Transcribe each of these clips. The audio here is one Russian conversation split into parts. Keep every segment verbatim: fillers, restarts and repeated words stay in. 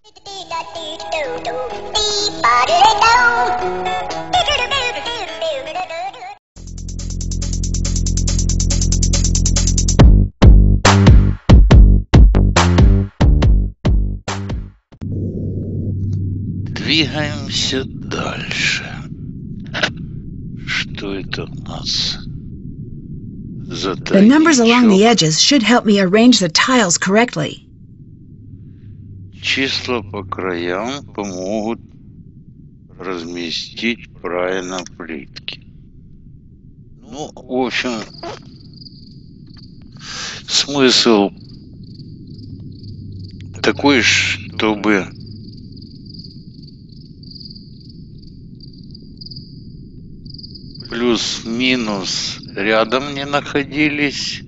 Двигаемся дальше. Что это у нас? The numbers along the edges should help me arrange the tiles correctly. Числа по краям помогут разместить правильно плитки. Ну, в общем, смысл такой, чтобы плюс-минус рядом не находились.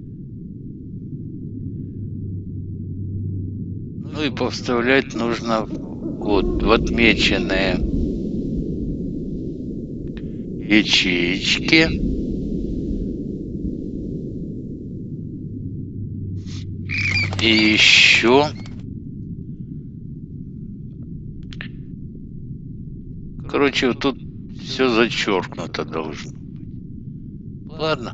Ну и повставлять нужно вот в отмеченные ячеечки. И еще короче, вот тут все зачеркнуто должно быть. Ладно.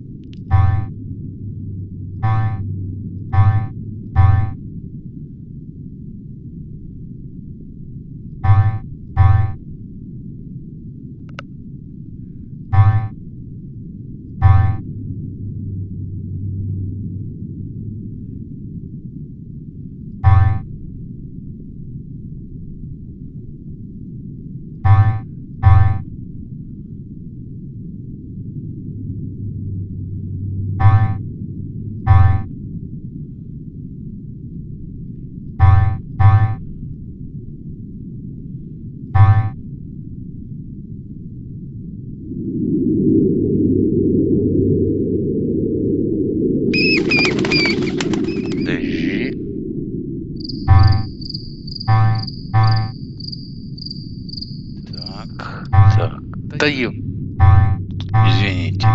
Извините.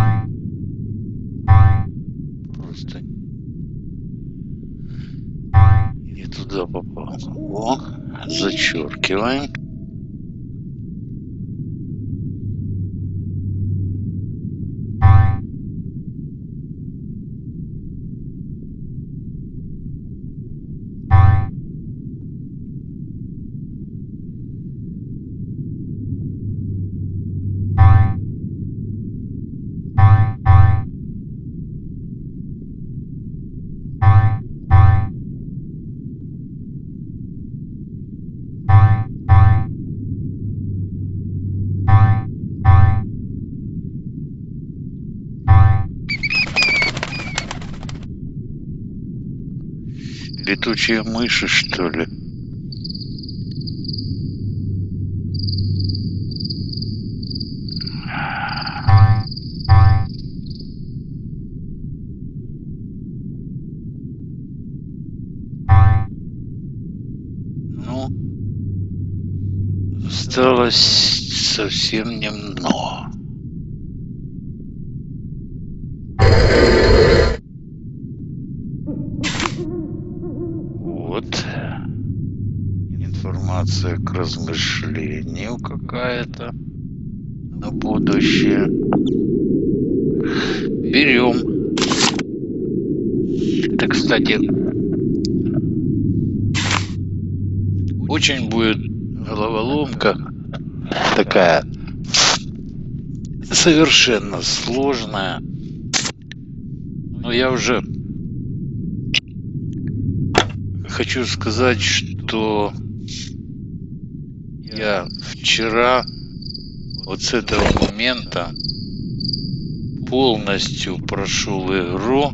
Просто не туда попал. О, зачеркиваем. Летучие мыши, что ли? Ну, осталось совсем немного. Информация к размышлению какая-то на будущее. Берем. Это, кстати, очень будет головоломка такая совершенно сложная. Но я уже хочу сказать, что я вчера вот с этого момента полностью прошел игру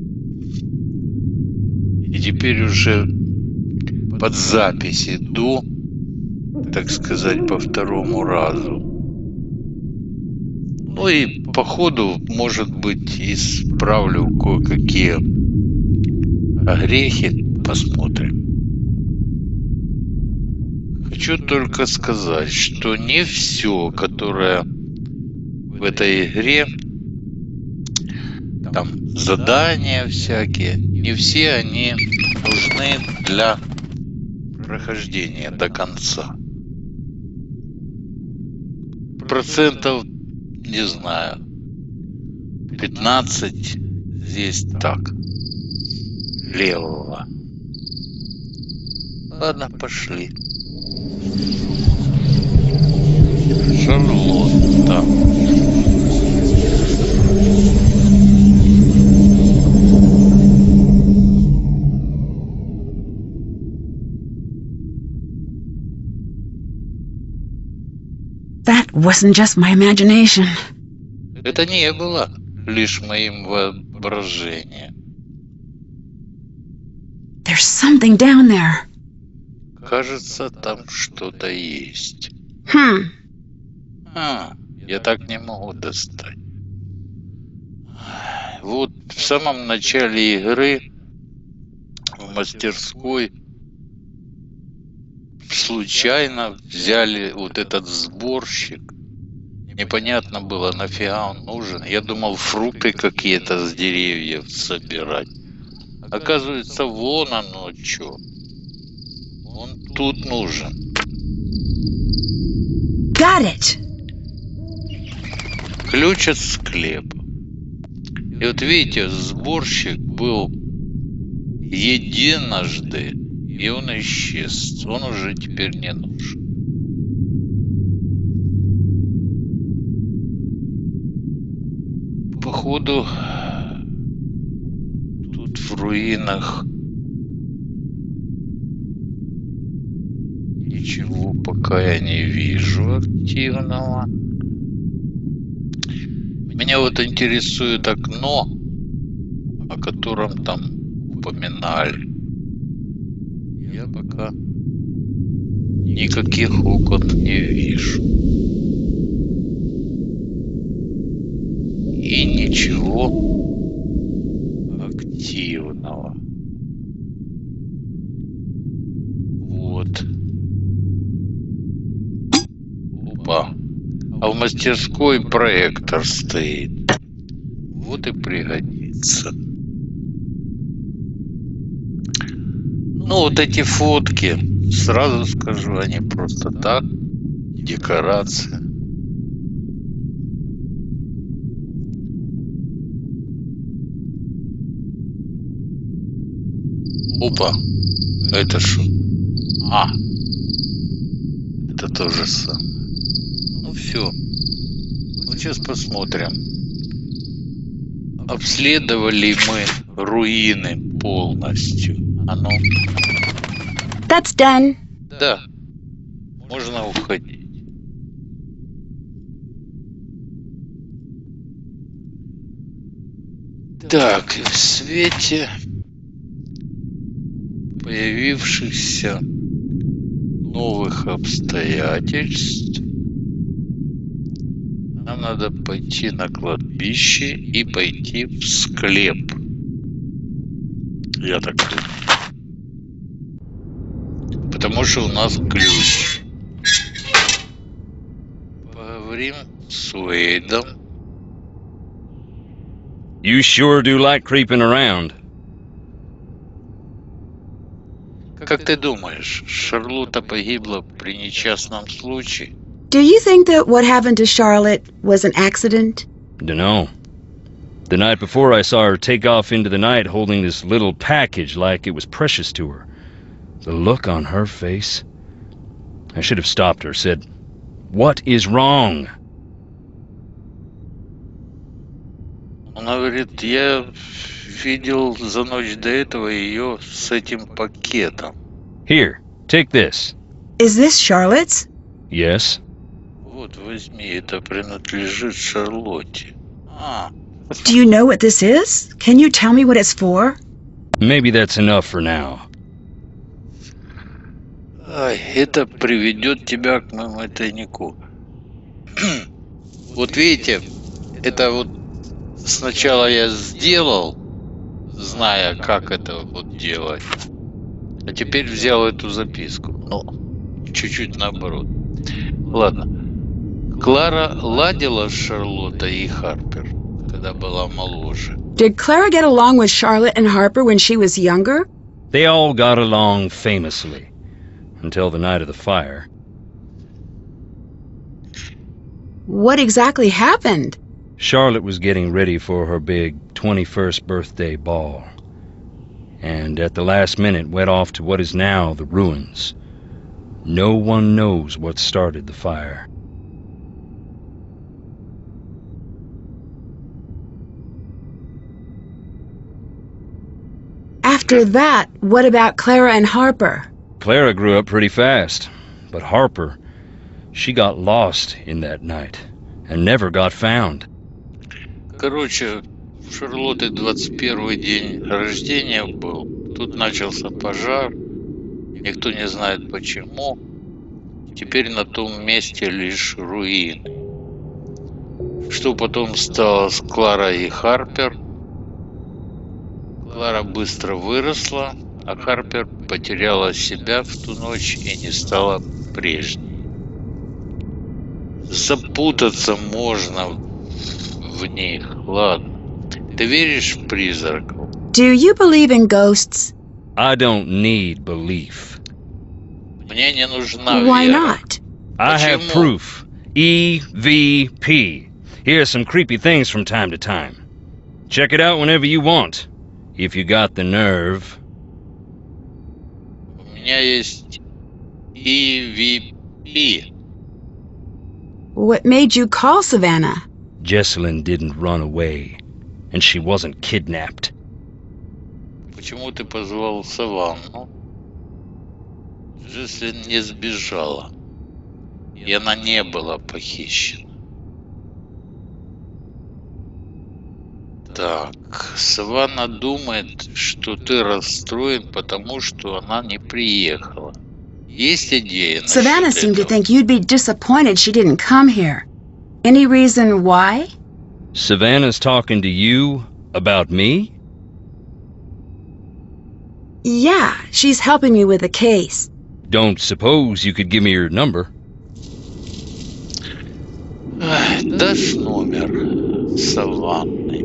и теперь уже под запись иду, так сказать, по второму разу. Ну и по ходу, может быть, исправлю кое-какие огрехи, посмотрим. Хочу только сказать, что не все, которое в этой игре, там задания всякие, не все они нужны для прохождения до конца. Процентов, не знаю, пятнадцать здесь так, левого. Ладно, пошли. Шарлотта. That wasn't just my imagination. Это не было лишь моим воображением. There's something down there. Кажется, там что-то есть. Hmm. А, я так не могу достать. Вот в самом начале игры в мастерской случайно взяли вот этот сборщик. Непонятно было, нафига он нужен. Я думал, фрукты какие-то с деревьев собирать. Оказывается, вон оно что. Он тут нужен. Got it. Ключ от склепа. И вот видите, сборщик был единожды, и он исчез. Он уже теперь не нужен. Походу, тут в руинах ничего пока я не вижу активного. Меня вот интересует окно, о котором там упоминали. Я пока никаких окон не вижу. И ничего активного. Вот. Опа. А в мастерской проектор стоит. Вот и пригодится. Ну, вот эти фотки, сразу скажу, они просто так, декорация. Опа, это что? А, это то же самое. Ну все, ну сейчас посмотрим. Обследовали мы руины полностью. А ну. That's done. Да, можно уходить. Так, и в свете появившихся новых обстоятельств нам надо пойти на кладбище и пойти в склеп. Я так думаю. Потому что у нас ключ. Поговорим с Уэйдом. You sure do like creeping around. Как ты думаешь, Шарлотта погибла при несчастном случае? Do you think that what happened to Charlotte was an accident? Dunno. The night before I saw her take off into the night holding this little package like it was precious to her. The look on her face. I should have stopped her, said, "What is wrong?" Она говорит, я видел за ночь до этого ее с этим пакетом. Here, take this. Is this Charlotte's? Yes. Вот, возьми, это принадлежит Шарлотте. А. Do you know what this is? Can you tell me what it's for? Maybe that's enough for now. Ай, это приведет тебя к моему тайнику. Вот видите, это вот сначала я сделал, зная, как это вот делать, а теперь взял эту записку. Ну, чуть-чуть наоборот. Ладно. Клара ладила с Шарлоттой и Харпер, когда была моложе. Did Clara get along with Charlotte and Harper when she was younger? They all got along famously. until the night of the fire. What exactly happened? Charlotte was getting ready for her big twenty-first birthday ball, and at the last minute went off to what is now the ruins. No one knows what started the fire. After that, what about Clara and Harper? Clara grew up pretty fast, but Harper, she got lost in that night and never got found. Короче, в Шарлотте двадцать первый день рождения был. Тут начался пожар. Никто не знает почему. Теперь на том месте лишь руины. Что потом стало с Кларой и Харпер? Клара быстро выросла, а Харпер потеряла себя в ту ночь и не стала прежней. Запутаться можно в них, ладно. Ты веришь в призраков? Do you believe in ghosts? I don't need belief. Мне не нужна Why вера. not? I have Почему? proof. E V P. Here's some creepy things from time to time. Check it out whenever you want, if you got the nerve. У меня есть E V P. What made you call Savannah? Jessalyn didn't run away, and she wasn't kidnapped. Почему ты позвал Саванну? Джеслин не сбежала. И она не была похищена. Так, Саванна думает, что ты расстроен, потому что она не приехала. Есть идея насчет Savannah seemed to этого? think you'd be disappointed she didn't come here. Any reason why? Savannah's talking to you about me? Yeah, she's helping me with the case. Don't suppose you could give me your number? Ах, дашь номер Саванны?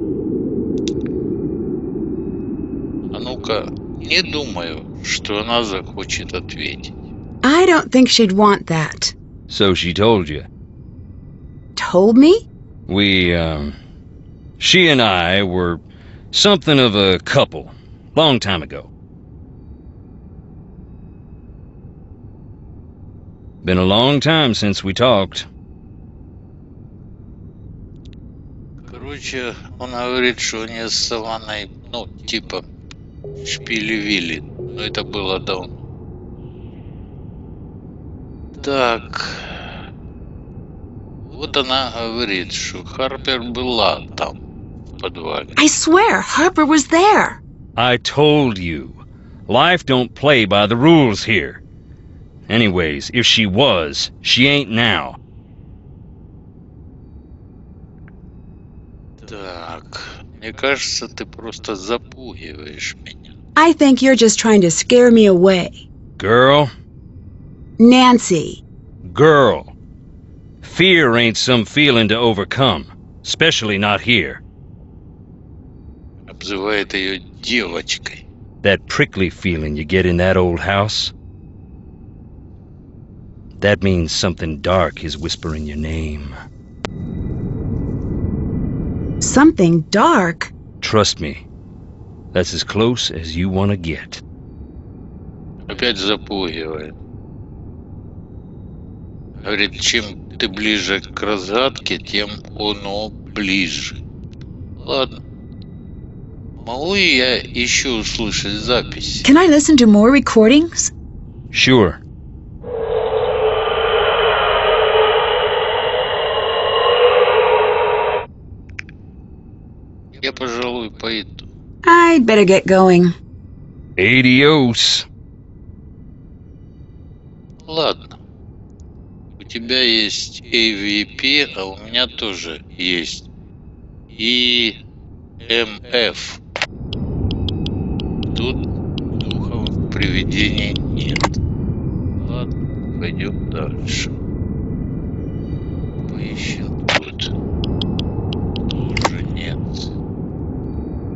А ну-ка, не думаю, что она захочет ответить. I don't think she'd want that. So she told you. Told me? We, um... She and I were something of a couple, long time ago. Been a long time since we talked. Короче, он говорит, что они с Саванной, ну, типа, шпили-вили. Но это было давно. Так. Вот она говорит, что Харпер была там, в подвале. I swear, Harper was there. I told you. Life don't play by the rules here. Anyways, if she was, she ain't now. Так, мне кажется, ты просто запугиваешь меня. I think you're just trying to scare me away. Girl, Nancy. girl. Fear ain't some feeling to overcome, especially not here. Обзывает ее девочкой. That prickly feeling you get in that old house? That means something dark is whispering your name. Something dark? Trust me, that's as close as you want to get. Опять запугивает. Говорит, чем ты ближе к разгадке, тем оно ближе. Ладно. Могу я еще услышать запись? Can I listen to more recordings? Sure. Я, пожалуй, пойду. I'd better get going. Adios. Ладно. У тебя есть A V P, а у меня тоже есть E M F. Тут духов привидений нет. Ладно, пойдем дальше. Поищем тут. Тоже нет.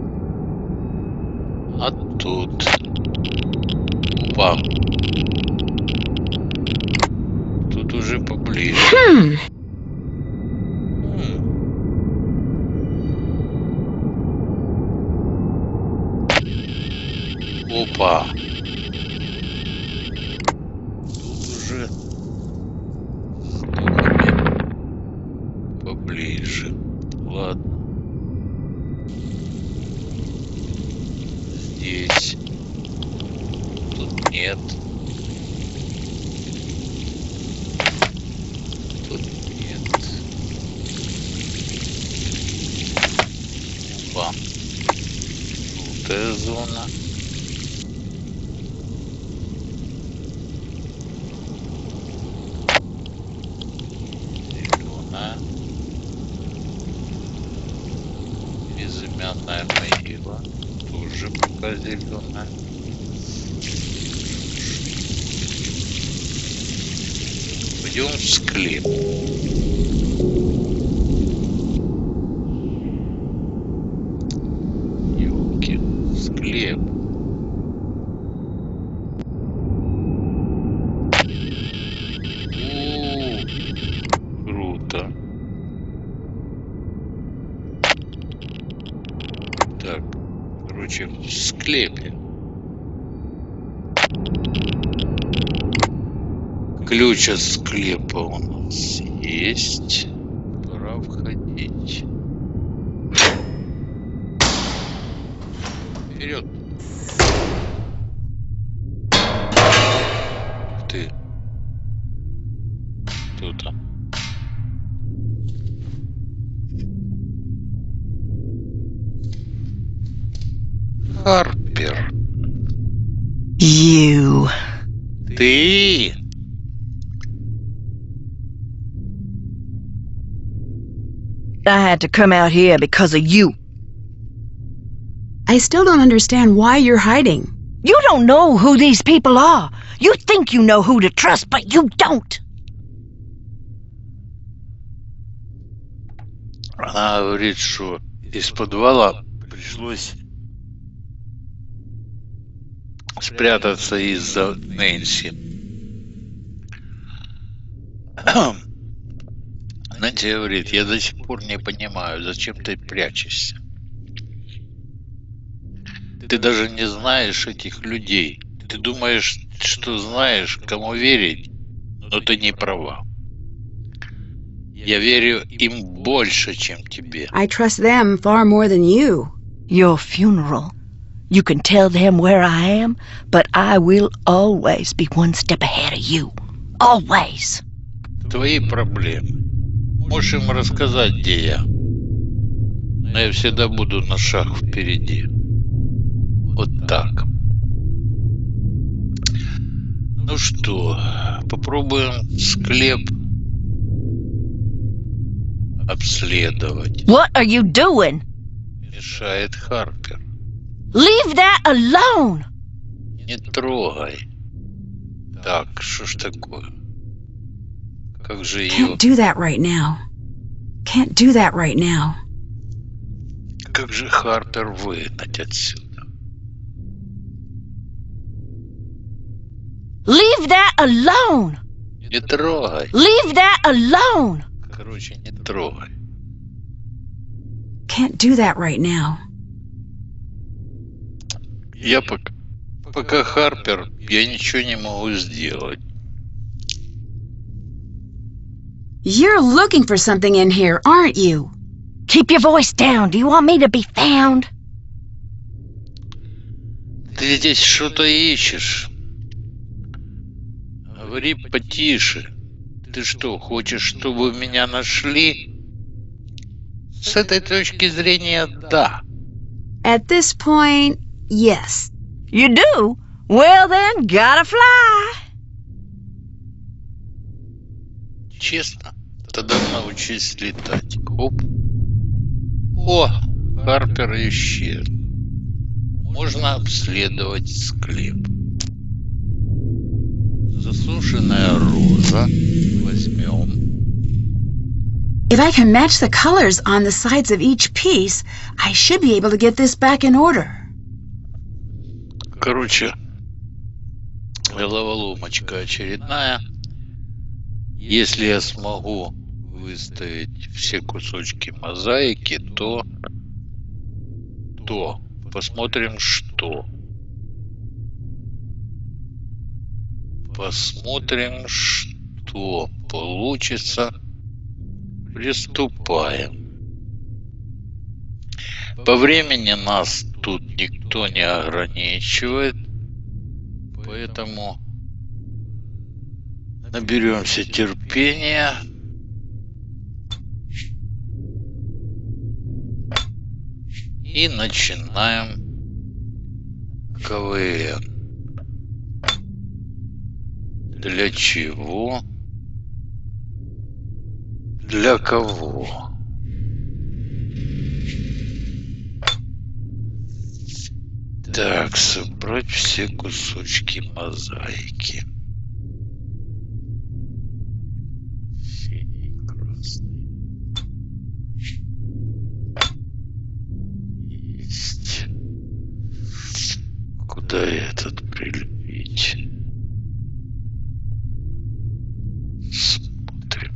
А тут. Опа. поближе. Hmm. Опа. Тут уже поближе. Ладно. Здесь. Тут нет. Тут нет. Опа. Желтая зона. Зеленая. Безымянная могила. Тоже пока зеленая. Пойдем в склеп. Ёлки, склеп. У, круто. Так, короче, в склепе. Ключ от склепа у нас есть. Пора входить. Вперед. Ух ты. Кто там? Харпер. You. Ты? I had to come out here because of you. I still don't understand why you're hiding. You don't know who these people are. You think you know who to trust, but you don't. Она говорит, что из подвала пришлось спрятаться из-за Нэнси. Нэнси говорит, я до сих пор не понимаю, зачем ты прячешься. Ты даже не знаешь этих людей. Ты думаешь, что знаешь, кому верить, но ты не права. Я верю им больше, чем тебе. I trust them far more than you. Your funeral. You can tell them where I am, but I will always be one step ahead of you. Always. Твои проблемы. Можешь им рассказать, где я. Но я всегда буду на шаг впереди. Вот так. Ну что, попробуем склеп обследовать. What are you doing? Мешает Харпер. Leave that alone. Не трогай. Так, что ж такое? Как же ее... Can't do that right now. Can't do that right now. Как же Харпер выгнать отсюда? Leave that alone. Не трогай. Leave that alone. Короче, не трогай. Can't do that right now. Я пока... Пока Харпер, я ничего не могу сделать. You're looking for something in here, aren't you? Keep your voice down. Do you want me to be found? Ты здесь что-то ищешь. Говори потише. Ты что, хочешь, чтобы меня нашли? С этой точки зрения, да. At this point, yes. You do? Well then, gotta fly. Честно, тогда научись летать. Оп. О, Харпер исчез. Можно обследовать склеп. Засушенная роза. Возьмем. If I can match the colors on the sides of each piece, I should be able to get this back in order. Короче, головоломочка очередная. Если я смогу выставить все кусочки мозаики, то... То. Посмотрим, что. Посмотрим, что получится. Приступаем. По времени нас тут никто не ограничивает, поэтому наберемся терпения. И начинаем КВН. Для чего? Для кого? Так, собрать все кусочки мозаики. Синий, красный. Есть. Куда этот прилепить? Смотрим.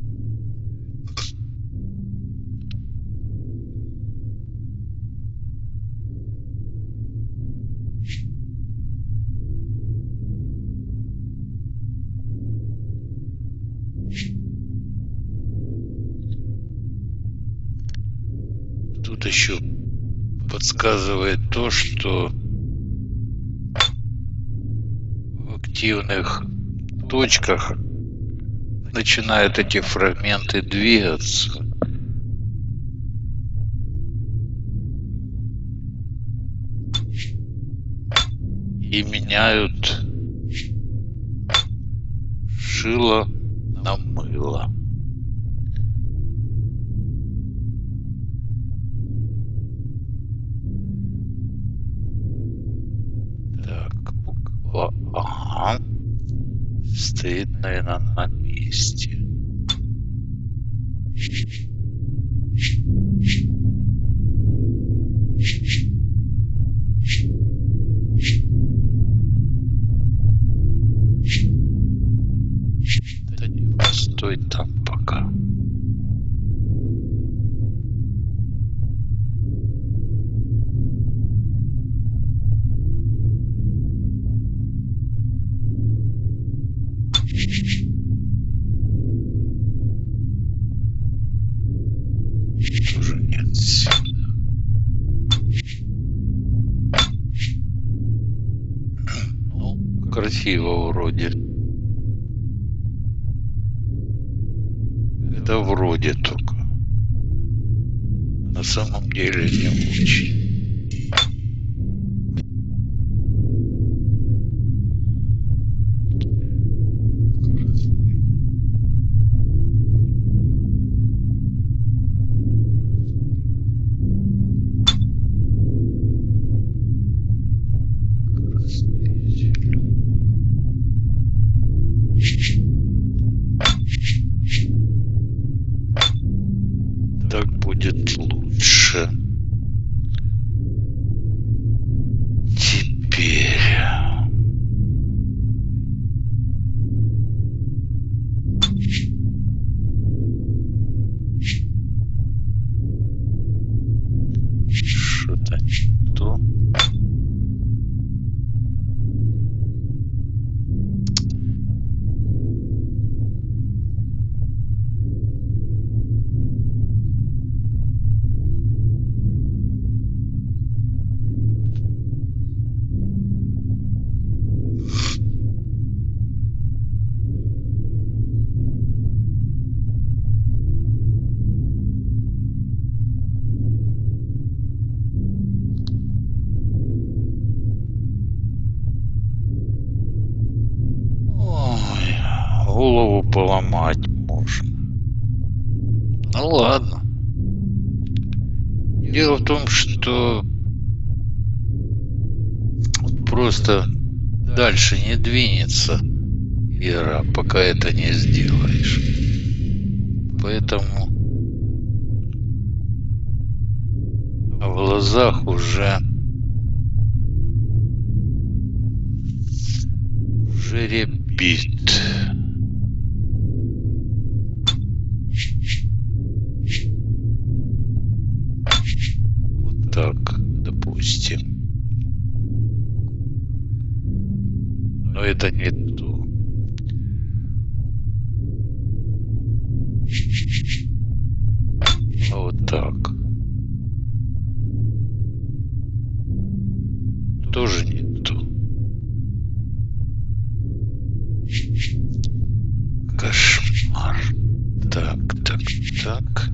Тут еще подсказывает то, что в активных точках начинают эти фрагменты двигаться. И меняют шило на мыло. Так, буква А стоит, наверное, на месте. Да не, постой там пока. Тоже нет сюда. Ну, красиво вроде. Это вроде только. На самом деле не очень. Так будет лучше. Теперь что-то не то. Ой, голову поломать можно. Ну ладно. Дело в том, что просто дальше не двинется игра, пока это не сделаешь. Поэтому в глазах уже уже рябит. так, допустим. Но это не то. Вот так. Тоже не то. Кошмар. Так, так, так.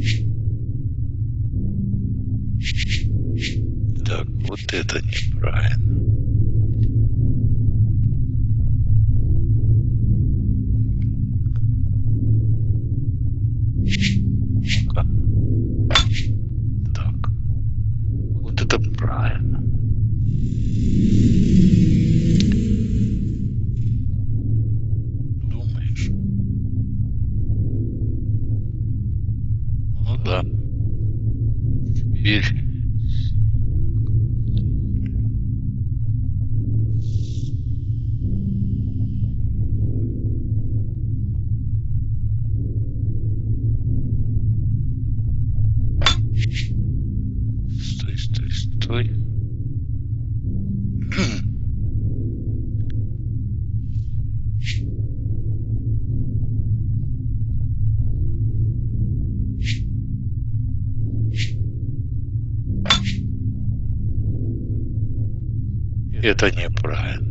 Так, вот это неправильно. Ну-ка. Так. Вот это правильно. Думаешь? Ну да. Теперь... Стой, стой, стой. Это неправильно.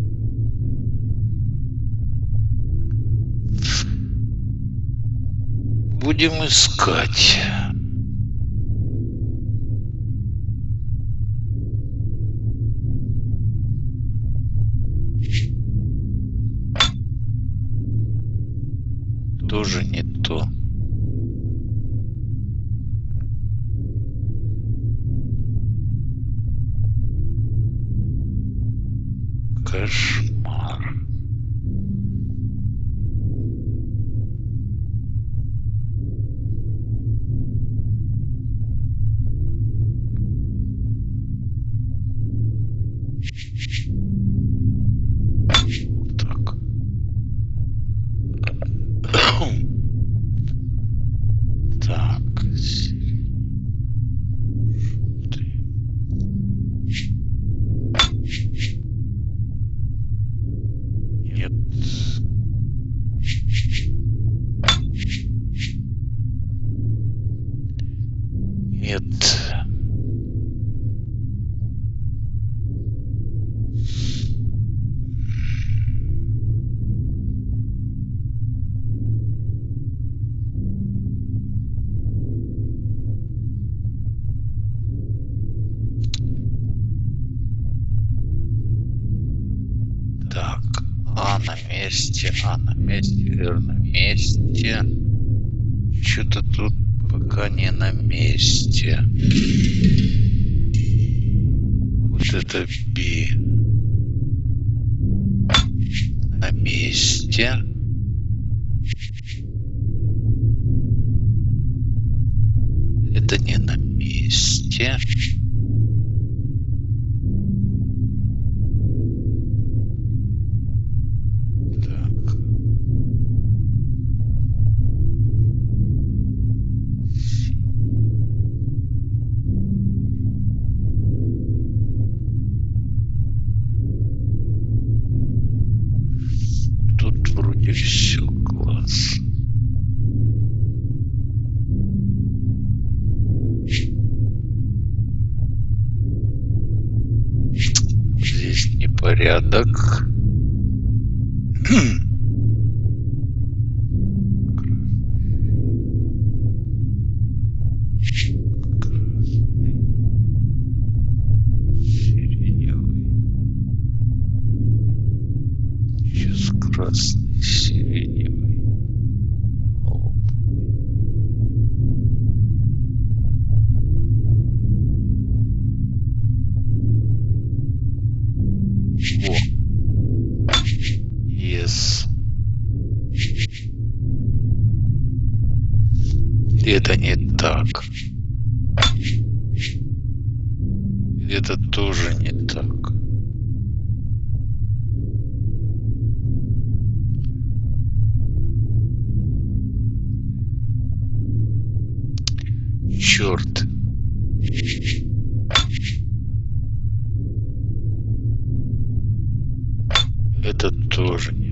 Будем искать. Тоже не то. Кошмар. Вот так. Так. Нет. Нет. Так, А на месте, А на месте, Р на месте. Что-то тут пока не на месте. Вот это Би. На месте. Это не на месте. Так. Тут вроде все класс. Здесь непорядок. Красный, сиреневый. Сейчас красный, сиреневый. Оп. Во. Yes. Это не так. Это тоже не так. Черт. Это тоже не